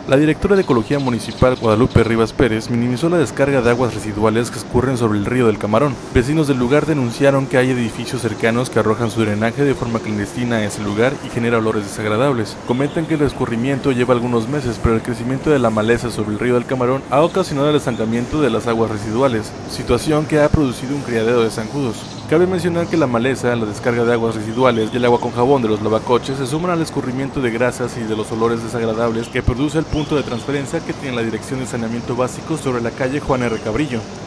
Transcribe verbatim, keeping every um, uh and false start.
La directora de Ecología Municipal, Guadalupe Rivas Pérez, minimizó la descarga de aguas residuales que escurren sobre el río del Camarón. Vecinos del lugar denunciaron que hay edificios cercanos que arrojan su drenaje de forma clandestina a ese lugar y genera olores desagradables. Comentan que el escurrimiento lleva algunos meses, pero el crecimiento de la maleza sobre el río del Camarón ha ocasionado el estancamiento de las aguas residuales, situación que ha producido un criadero de zancudos. Cabe mencionar que la maleza, la descarga de aguas residuales y el agua con jabón de los lavacoches se suman al escurrimiento de grasas y de los olores desagradables que produce el punto de transferencia que tiene la Dirección de Saneamiento Básico sobre la calle Juan R. Cabrillo.